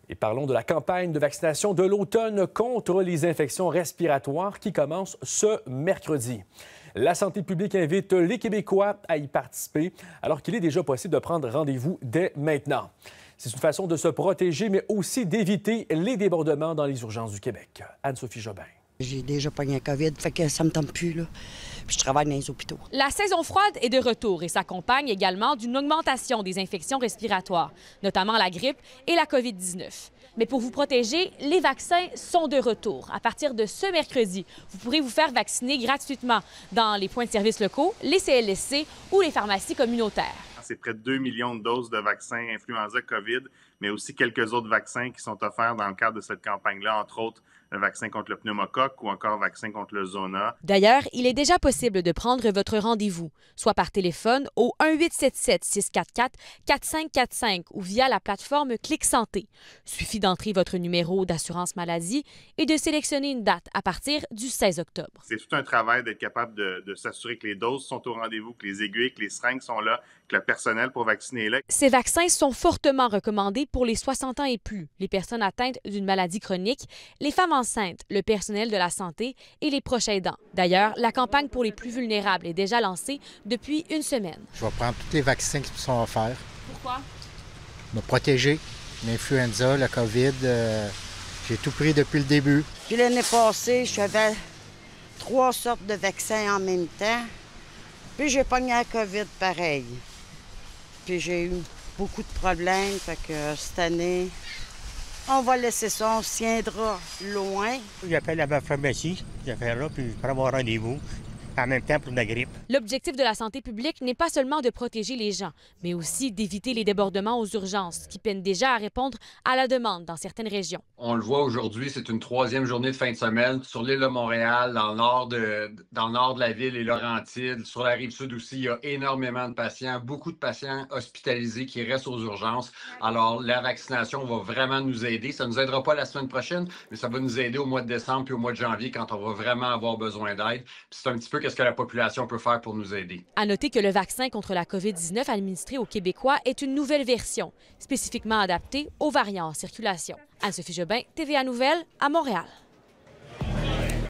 Et parlons de la campagne de vaccination de l'automne contre les infections respiratoires qui commence ce mercredi. La santé publique invite les Québécois à y participer alors qu'il est déjà possible de prendre rendez-vous dès maintenant. C'est une façon de se protéger, mais aussi d'éviter les débordements dans les urgences du Québec. Anne-Sophie Jobin. J'ai déjà pogné un COVID, fait que ça me tente plus, là. Puis je travaille dans les hôpitaux. La saison froide est de retour et s'accompagne également d'une augmentation des infections respiratoires, notamment la grippe et la COVID-19. Mais pour vous protéger, les vaccins sont de retour. À partir de ce mercredi, vous pourrez vous faire vacciner gratuitement dans les points de service locaux, les CLSC ou les pharmacies communautaires. C'est près de 2 millions de doses de vaccins influenza COVID, mais aussi quelques autres vaccins qui sont offerts dans le cadre de cette campagne-là, entre autres le vaccin contre le pneumocoque ou encore le vaccin contre le zona. D'ailleurs, il est déjà possible de prendre votre rendez-vous, soit par téléphone au 1-877-644-4545 ou via la plateforme Clic Santé. Suffit d'entrer votre numéro d'assurance maladie et de sélectionner une date à partir du 16 octobre. C'est tout un travail d'être capable de s'assurer que les doses sont au rendez-vous, que les aiguilles, que les seringues sont là, que le personnel pour vacciner est là. Ces vaccins sont fortement recommandés pour les 60 ans et plus, les personnes atteintes d'une maladie chronique, les femmes enceintes, le personnel de la santé et les proches aidants. D'ailleurs, la campagne pour les plus vulnérables est déjà lancée depuis une semaine. Je vais prendre tous les vaccins qui me sont offerts. Pourquoi? Me protéger. L'influenza, la COVID, j'ai tout pris depuis le début. Puis l'année passée, j'avais 3 sortes de vaccins en même temps. Puis j'ai pogné la COVID pareil. Puis j'ai eu beaucoup de problèmes, fait que cette année, on va laisser ça, on se tiendra loin. J'appelle à ma pharmacie, j'appelle là, puis je prends mon rendez-vous en même temps pour la grippe. L'objectif de la santé publique n'est pas seulement de protéger les gens, mais aussi d'éviter les débordements aux urgences, qui peinent déjà à répondre à la demande dans certaines régions. On le voit aujourd'hui, c'est une 3e journée de fin de semaine sur l'île de Montréal, dans le nord de la ville et Laurentides. Sur la rive sud aussi, il y a énormément de patients, beaucoup de patients hospitalisés qui restent aux urgences. Alors, la vaccination va vraiment nous aider. Ça ne nous aidera pas la semaine prochaine, mais ça va nous aider au mois de décembre puis au mois de janvier quand on va vraiment avoir besoin d'aide. C'est un petit peu qu'est-ce que la population peut faire pour nous aider. À noter que le vaccin contre la COVID-19 administré aux Québécois est une nouvelle version, spécifiquement adaptée aux variants en circulation. Anne-Sophie Jobin, TVA Nouvelles, à Montréal.